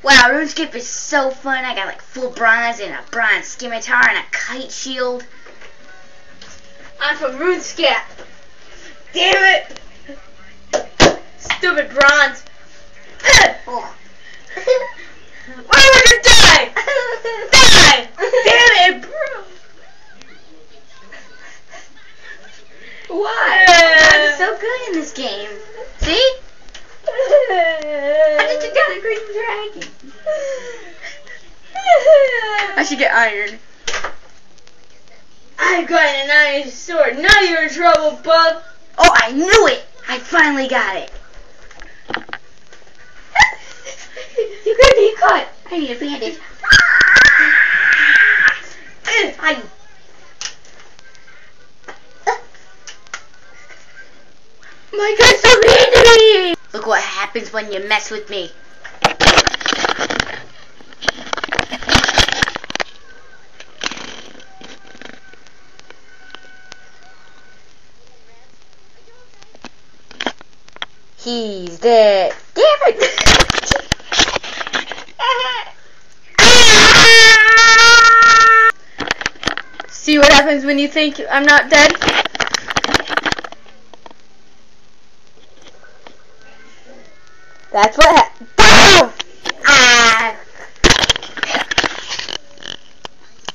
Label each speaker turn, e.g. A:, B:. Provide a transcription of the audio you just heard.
A: Wow, RuneScape is so fun. I got like full bronze and a bronze scimitar and a kite shield.
B: I'm from RuneScap. Damn it! Stupid bronze. Why would you die? Die! Damn it, bro!
A: Why? I'm so good in this game. See?
B: I think you got a green dragon.
A: I should get iron.
B: I got an iron sword. Now you're in trouble, bub.
A: Oh, I knew it! I finally got it.
B: You're gonna be caught.
A: I need a bandage. My guy's so mean to me! Look what happens when you mess with me. He's dead. Damn it!
B: See what happens when you think I'm not dead? That's what happens.